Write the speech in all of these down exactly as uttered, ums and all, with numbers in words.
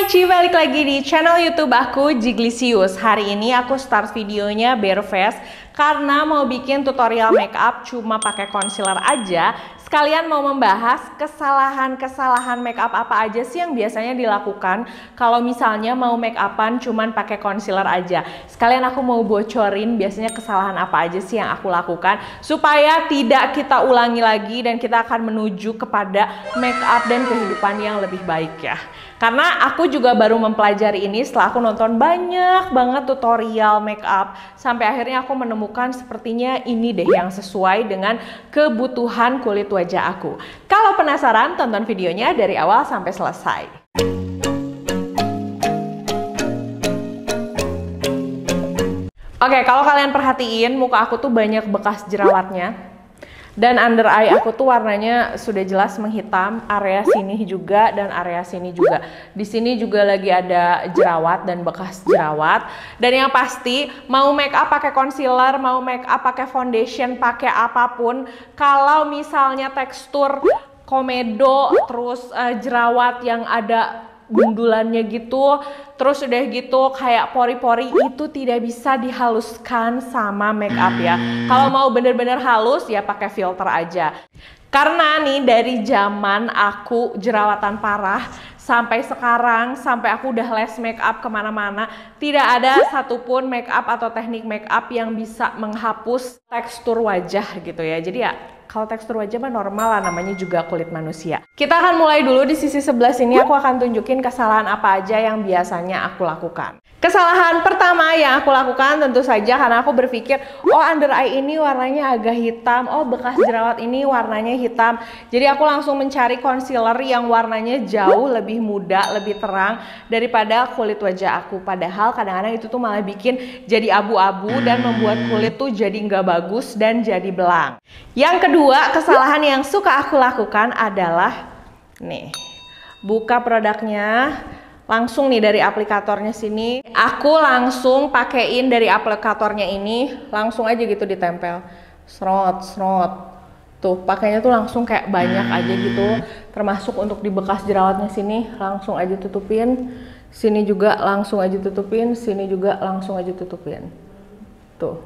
Hai Ci, balik lagi di channel YouTube aku, Jiglisius. Hari ini aku start videonya bare face karena mau bikin tutorial makeup cuma pakai concealer aja. Sekalian mau membahas kesalahan-kesalahan makeup apa aja sih yang biasanya dilakukan kalau misalnya mau makeupan cuman pakai concealer aja. Sekalian aku mau bocorin biasanya kesalahan apa aja sih yang aku lakukan supaya tidak kita ulangi lagi dan kita akan menuju kepada makeup dan kehidupan yang lebih baik ya. Karena aku juga baru mempelajari ini setelah aku nonton banyak banget tutorial makeup sampai akhirnya aku menemukan sepertinya ini deh yang sesuai dengan kebutuhan kulit wajah aku. Kalau penasaran, tonton videonya dari awal sampai selesai. Oke, kalau kalian perhatiin muka aku tuh banyak bekas jerawatnya. Dan under eye aku tuh warnanya sudah jelas menghitam, area sini juga dan area sini juga. Di sini juga lagi ada jerawat dan bekas jerawat. Dan yang pasti mau make up pakai concealer, mau make up pakai foundation, pakai apapun, kalau misalnya tekstur komedo terus uh, jerawat yang ada bundulannya gitu, terus udah gitu kayak pori-pori, itu tidak bisa dihaluskan sama make up ya. Kalau mau bener-bener halus ya pakai filter aja. Karena nih dari zaman aku jerawatan parah sampai sekarang, sampai aku udah les make up kemana-mana, tidak ada satupun make up atau teknik make up yang bisa menghapus tekstur wajah gitu ya. Jadi ya kalau tekstur wajah mah normal lah, namanya juga kulit manusia. Kita akan mulai dulu di sisi sebelah sini, aku akan tunjukin kesalahan apa aja yang biasanya aku lakukan. Kesalahan pertama yang aku lakukan tentu saja karena aku berpikir, oh under eye ini warnanya agak hitam, oh bekas jerawat ini warnanya hitam. Jadi aku langsung mencari concealer yang warnanya jauh lebih muda, lebih terang daripada kulit wajah aku. Padahal kadang-kadang itu tuh malah bikin jadi abu-abu dan membuat kulit tuh jadi nggak bagus dan jadi belang. Yang kedua, kesalahan yang suka aku lakukan adalah nih, buka produknya langsung nih dari aplikatornya sini, aku langsung pakein dari aplikatornya ini, langsung aja gitu ditempel, serot serot, tuh pakainya tuh langsung kayak banyak aja gitu, termasuk untuk di bekas jerawatnya sini, langsung aja tutupin, sini juga langsung aja tutupin, sini juga langsung aja tutupin, tuh.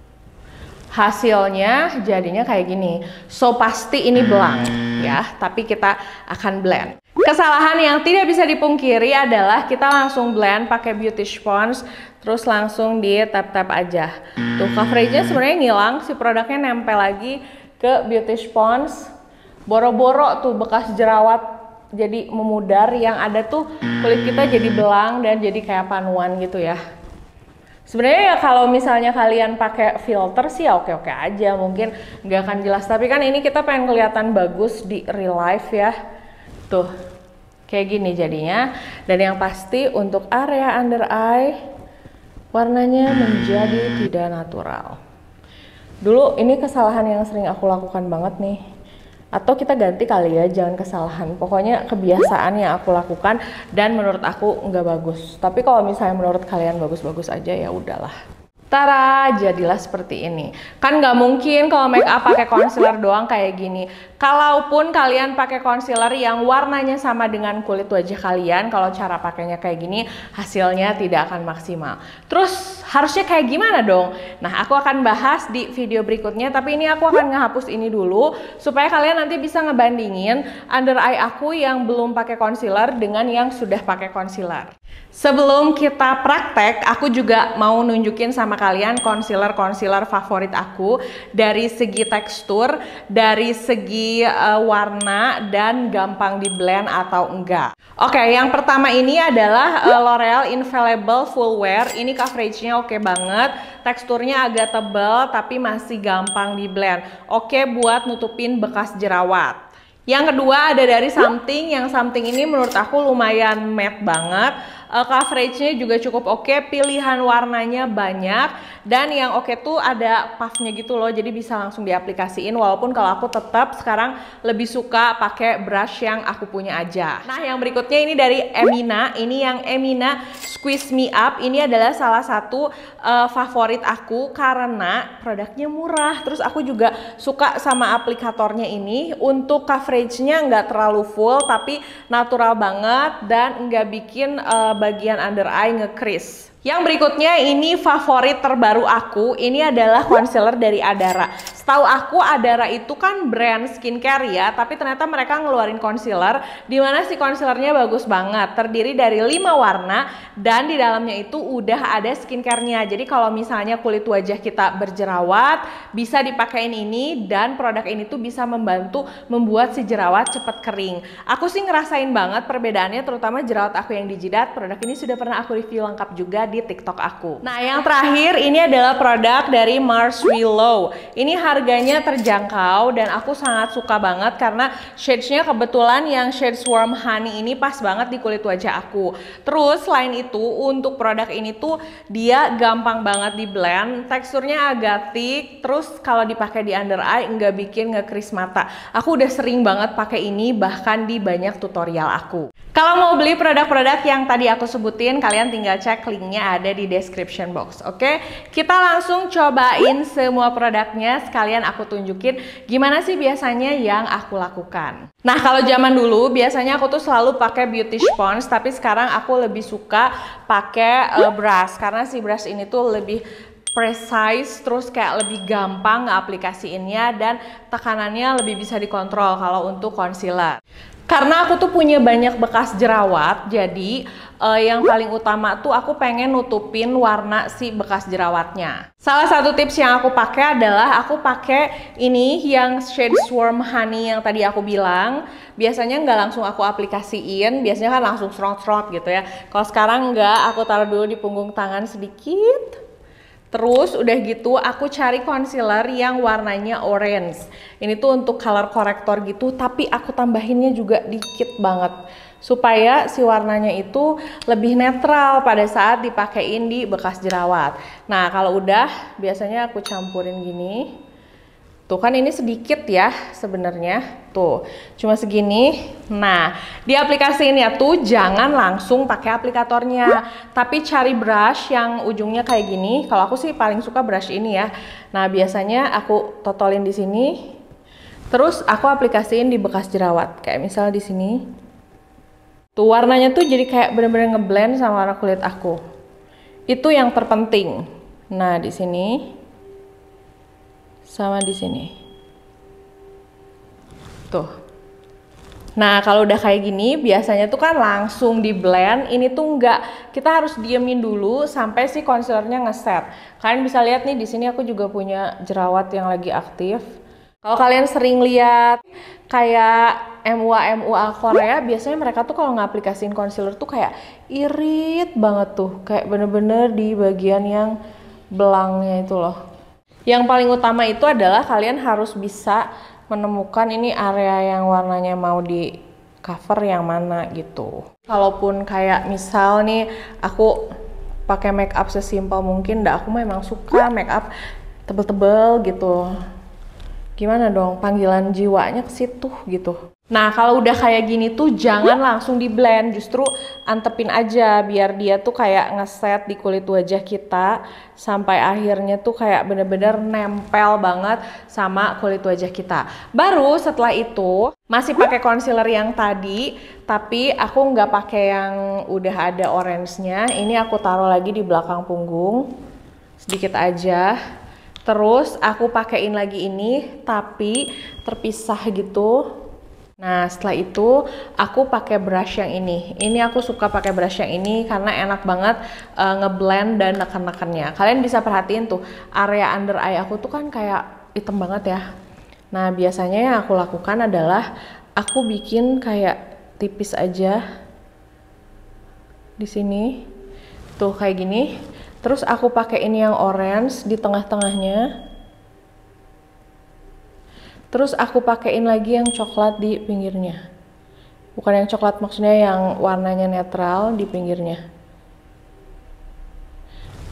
Hasilnya jadinya kayak gini. So pasti ini belang ya, tapi kita akan blend. Kesalahan yang tidak bisa dipungkiri adalah kita langsung blend pakai beauty sponge, terus langsung di tap-tap aja. Tuh coveragenya sebenarnya ngilang, si produknya nempel lagi ke beauty sponge. Boro-boro tuh bekas jerawat jadi memudar, yang ada tuh kulit kita jadi belang dan jadi kayak panuan gitu ya. Sebenarnya ya kalau misalnya kalian pakai filter sih ya oke-oke aja, mungkin nggak akan jelas. Tapi kan ini kita pengen kelihatan bagus di real life ya. Tuh, kayak gini jadinya. Dan yang pasti untuk area under eye, warnanya menjadi tidak natural. Dulu ini kesalahan yang sering aku lakukan banget nih. Atau kita ganti kali ya, jangan kesalahan. Pokoknya kebiasaan yang aku lakukan dan menurut aku nggak bagus. Tapi kalau misalnya menurut kalian bagus-bagus aja ya udahlah. Tara, jadilah seperti ini. Kan nggak mungkin kalau make up pakai concealer doang kayak gini. Kalaupun kalian pakai concealer yang warnanya sama dengan kulit wajah kalian, kalau cara pakainya kayak gini, hasilnya tidak akan maksimal. Terus harusnya kayak gimana dong? Nah, aku akan bahas di video berikutnya, tapi ini aku akan ngehapus ini dulu supaya kalian nanti bisa ngebandingin under eye aku yang belum pakai concealer dengan yang sudah pakai concealer. Sebelum kita praktek, aku juga mau nunjukin sama kalian concealer-concealer favorit aku dari segi tekstur, dari segi uh, warna, dan gampang di blend atau enggak. Oke, yang pertama ini adalah uh, L'Oreal Infallible Full Wear. Ini coveragenya oke banget, teksturnya agak tebal tapi masih gampang di blend. Oke buat nutupin bekas jerawat. Yang kedua ada dari Something. Yang Something ini menurut aku lumayan matte banget. uh, coveragenya juga cukup oke, pilihan warnanya banyak, dan yang oke tuh ada puffnya gitu loh, jadi bisa langsung diaplikasiin. Walaupun kalau aku tetap sekarang lebih suka pakai brush yang aku punya aja. Nah, yang berikutnya ini dari Emina. Ini yang Emina Squeeze Me Up. Ini adalah salah satu uh, favorit aku karena produknya murah. Terus aku juga suka sama aplikatornya ini. Untuk coveragenya nggak terlalu full, tapi natural banget dan nggak bikin uh, bagian under eye nge-crease. Yang berikutnya ini favorit terbaru aku, ini adalah concealer dari Adara. Setahu aku Adara itu kan brand skincare ya, tapi ternyata mereka ngeluarin concealer dimana si concealernya bagus banget, terdiri dari lima warna dan di dalamnya itu udah ada skincare-nya. Jadi kalau misalnya kulit wajah kita berjerawat, bisa dipakein ini dan produk ini tuh bisa membantu membuat si jerawat cepat kering. Aku sih ngerasain banget perbedaannya, terutama jerawat aku yang di jidat. Produk ini sudah pernah aku review lengkap juga di TikTok aku. Nah, yang terakhir ini adalah produk dari Mars Willow. Ini harganya terjangkau dan aku sangat suka banget karena shades-nya kebetulan yang shades Warm Honey ini pas banget di kulit wajah aku. Terus selain itu untuk produk ini tuh dia gampang banget di blend, teksturnya agak thick, terus kalau dipakai di under eye nggak bikin nge-crease mata. Aku udah sering banget pakai ini bahkan di banyak tutorial aku. Kalau mau beli produk-produk yang tadi aku sebutin, kalian tinggal cek linknya ada di description box. Oke, kita langsung cobain semua produknya, sekalian aku tunjukin gimana sih biasanya yang aku lakukan. Nah, kalau zaman dulu biasanya aku tuh selalu pakai beauty sponge, tapi sekarang aku lebih suka pakai uh, brush karena si brush ini tuh lebih precise, terus kayak lebih gampang ngaplikasiinnya dan tekanannya lebih bisa dikontrol kalau untuk concealer. Karena aku tuh punya banyak bekas jerawat, jadi uh, yang paling utama tuh aku pengen nutupin warna si bekas jerawatnya. Salah satu tips yang aku pakai adalah aku pakai ini yang shade Warm Honey yang tadi aku bilang. Biasanya nggak langsung aku aplikasiin, biasanya kan langsung serot-serot gitu ya. Kalau sekarang nggak, aku taruh dulu di punggung tangan sedikit. Terus udah gitu aku cari concealer yang warnanya orange. Ini tuh untuk color corrector gitu, tapi aku tambahinnya juga dikit banget supaya si warnanya itu lebih netral pada saat dipakein di bekas jerawat. Nah, kalau udah biasanya aku campurin gini. Tuh kan ini sedikit ya sebenarnya, tuh cuma segini. Nah, di aplikasi ini ya tuh jangan langsung pakai aplikatornya, tapi cari brush yang ujungnya kayak gini. Kalau aku sih paling suka brush ini ya. Nah, biasanya aku totolin di sini, terus aku aplikasiin di bekas jerawat. Kayak misal di sini, tuh warnanya tuh jadi kayak bener-bener ngeblend sama warna kulit aku. Itu yang terpenting. Nah, di sini. Sama di sini. Tuh. Nah, kalau udah kayak gini, biasanya tuh kan langsung di blend. Ini tuh enggak, kita harus diemin dulu sampai si concealernya ngeset. Kalian bisa lihat nih, di sini aku juga punya jerawat yang lagi aktif. Kalau kalian sering lihat kayak M U A M U A Korea, biasanya mereka tuh kalau ngaplikasiin concealer tuh kayak irit banget tuh. Kayak bener-bener di bagian yang belangnya itu loh. Yang paling utama itu adalah kalian harus bisa menemukan ini area yang warnanya mau di cover yang mana gitu. Kalaupun kayak misal nih aku pakai make up sesimpel mungkin, dah aku memang suka make up tebel-tebel gitu. Gimana dong, panggilan jiwanya ke situ gitu. Nah, kalau udah kayak gini tuh jangan langsung di blend, justru antepin aja biar dia tuh kayak ngeset di kulit wajah kita sampai akhirnya tuh kayak bener-bener nempel banget sama kulit wajah kita. Baru setelah itu masih pakai concealer yang tadi, tapi aku nggak pakai yang udah ada orange-nya. Ini aku taruh lagi di belakang punggung sedikit aja. Terus aku pakein lagi ini tapi terpisah gitu. Nah, setelah itu aku pakai brush yang ini. Ini aku suka pakai brush yang ini karena enak banget uh, ngeblend dan neken-nekennya. Kalian bisa perhatiin tuh area under eye aku tuh kan kayak hitam banget ya. Nah, biasanya yang aku lakukan adalah aku bikin kayak tipis aja di sini. Tuh kayak gini. Terus aku pakein yang orange di tengah-tengahnya. Terus aku pakein lagi yang coklat di pinggirnya. Bukan yang coklat, maksudnya yang warnanya netral di pinggirnya.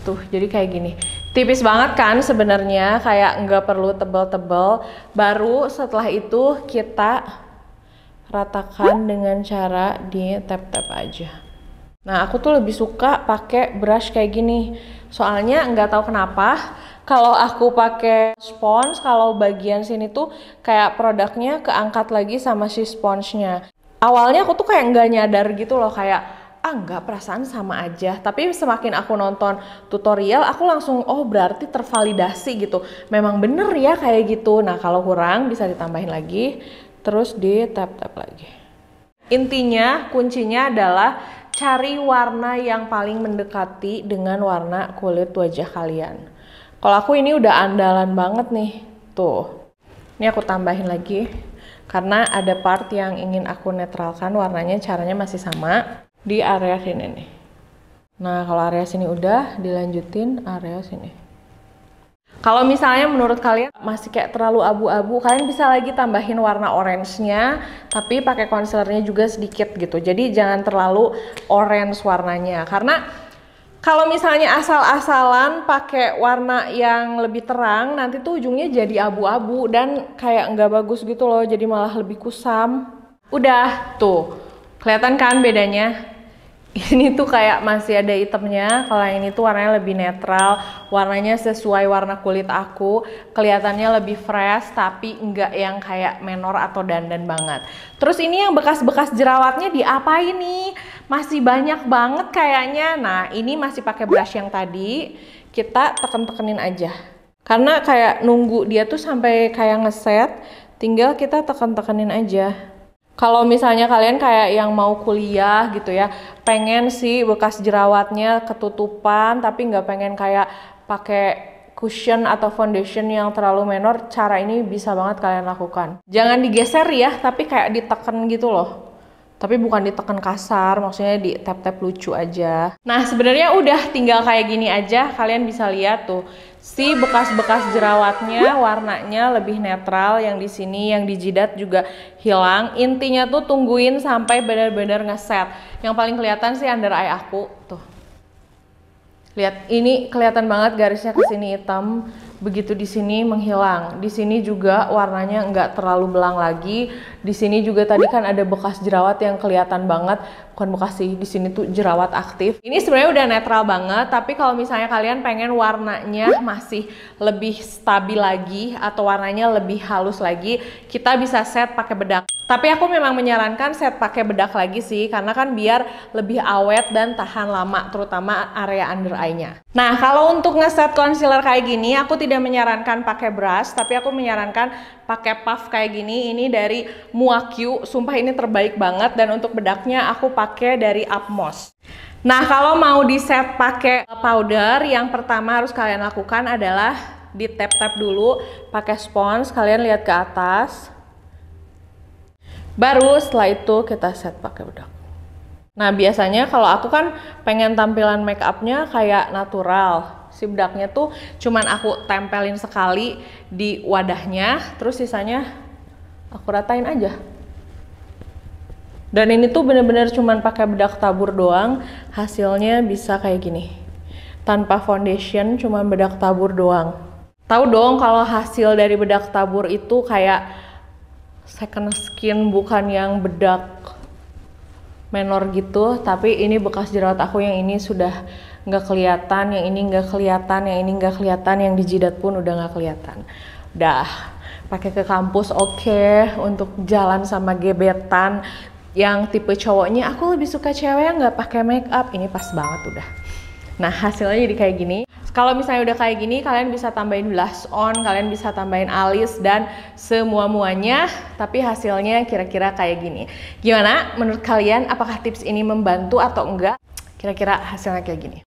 Tuh, jadi kayak gini. Tipis banget kan sebenarnya, kayak nggak perlu tebal-tebal. Baru setelah itu kita ratakan dengan cara di tap-tap aja. Nah, aku tuh lebih suka pakai brush kayak gini. Soalnya nggak tahu kenapa, kalau aku pakai spons, kalau bagian sini tuh kayak produknya keangkat lagi sama si sponsnya. Awalnya aku tuh kayak nggak nyadar gitu loh, kayak ah nggak, perasaan sama aja. Tapi semakin aku nonton tutorial, aku langsung oh berarti tervalidasi gitu. Memang bener ya kayak gitu. Nah kalau kurang bisa ditambahin lagi, terus di tap-tap lagi. Intinya kuncinya adalah cari warna yang paling mendekati dengan warna kulit wajah kalian. Kalau aku ini udah andalan banget nih. Tuh. Ini aku tambahin lagi. Karena ada part yang ingin aku netralkan warnanya, caranya masih sama. Di area sini nih. Nah kalau area sini udah, dilanjutin area sini. Kalau misalnya menurut kalian masih kayak terlalu abu-abu, kalian bisa lagi tambahin warna orange-nya, tapi pakai concealernya juga sedikit gitu. Jadi jangan terlalu orange warnanya, karena kalau misalnya asal-asalan pakai warna yang lebih terang, nanti tuh ujungnya jadi abu-abu dan kayak nggak bagus gitu loh, jadi malah lebih kusam. Udah, tuh. Kelihatan kan bedanya? Ini tuh kayak masih ada hitamnya, kalau yang ini tuh warnanya lebih netral, warnanya sesuai warna kulit aku, kelihatannya lebih fresh, tapi enggak yang kayak menor atau dandan banget. Terus ini yang bekas-bekas jerawatnya diapain nih? Masih banyak banget kayaknya. Nah ini masih pakai brush yang tadi, kita teken-tekenin aja. Karena kayak nunggu dia tuh sampai kayak ngeset, tinggal kita teken-tekenin aja. Kalau misalnya kalian kayak yang mau kuliah gitu ya, pengen sih bekas jerawatnya ketutupan, tapi nggak pengen kayak pakai cushion atau foundation yang terlalu menor, cara ini bisa banget kalian lakukan. Jangan digeser ya, tapi kayak diteken gitu loh. Tapi bukan diteken kasar, maksudnya di tap-tap lucu aja. Nah sebenarnya udah tinggal kayak gini aja, kalian bisa lihat tuh. Si bekas-bekas jerawatnya warnanya lebih netral, yang di sini, yang di jidat juga hilang. Intinya tuh tungguin sampai benar-benar ngeset. Yang paling kelihatan sih under eye aku tuh. Lihat, ini kelihatan banget garisnya ke sini hitam, begitu di sini menghilang. Di sini juga warnanya nggak terlalu belang lagi. Di sini juga tadi kan ada bekas jerawat yang kelihatan banget, bukan bekas sih, di sini tuh jerawat aktif. Ini sebenarnya udah netral banget, tapi kalau misalnya kalian pengen warnanya masih lebih stabil lagi atau warnanya lebih halus lagi, kita bisa set pakai bedak. Tapi aku memang menyarankan set pakai bedak lagi sih, karena kan biar lebih awet dan tahan lama, terutama area under eye-nya. Nah, kalau untuk ngeset concealer kayak gini, aku tidak menyarankan pakai brush, tapi aku menyarankan pakai puff kayak gini. Ini dari Muakyu, sumpah ini terbaik banget, dan untuk bedaknya aku pakai dari Upmost. Nah, kalau mau di set pakai powder, yang pertama harus kalian lakukan adalah di tap-tap dulu pakai spons, kalian lihat ke atas. Baru setelah itu kita set pakai bedak. Nah biasanya kalau aku kan pengen tampilan make upnya kayak natural. Si bedaknya tuh cuman aku tempelin sekali di wadahnya, terus sisanya aku ratain aja. Dan ini tuh bener-bener cuman pakai bedak tabur doang, hasilnya bisa kayak gini. Tanpa foundation, cuman bedak tabur doang. Tahu dong kalau hasil dari bedak tabur itu kayak second skin, bukan yang bedak menor gitu. Tapi ini bekas jerawat aku yang ini sudah nggak kelihatan, yang ini nggak kelihatan, yang ini nggak kelihatan, yang di jidat pun udah nggak kelihatan. Udah pakai ke kampus oke, okay. Untuk jalan sama gebetan yang tipe cowoknya, aku lebih suka cewek yang nggak pakai make up, ini pas banget udah. Nah hasilnya jadi kayak gini. Kalau misalnya udah kayak gini, kalian bisa tambahin blush on, kalian bisa tambahin alis dan semua-muanya, tapi hasilnya kira-kira kayak gini. Gimana menurut kalian, apakah tips ini membantu atau enggak? Kira-kira hasilnya kayak gini.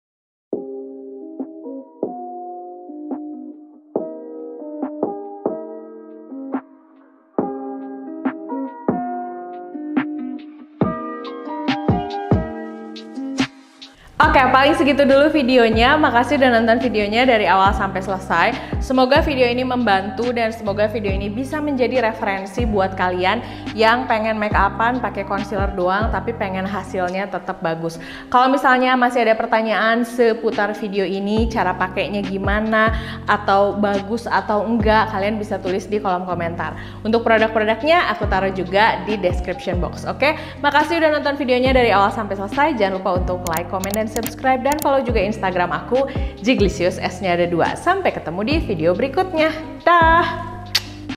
Oke, paling segitu dulu videonya. Makasih udah nonton videonya dari awal sampai selesai. Semoga video ini membantu dan semoga video ini bisa menjadi referensi buat kalian yang pengen make upan pakai concealer doang tapi pengen hasilnya tetap bagus. Kalau misalnya masih ada pertanyaan seputar video ini, cara pakainya gimana, atau bagus atau enggak, kalian bisa tulis di kolom komentar. Untuk produk-produknya aku taruh juga di description box. Oke, makasih udah nonton videonya dari awal sampai selesai. Jangan lupa untuk like, komen, dan subscribe, dan follow juga Instagram aku Jiglicious, S-nya ada dua. Sampai ketemu di video berikutnya. Dah.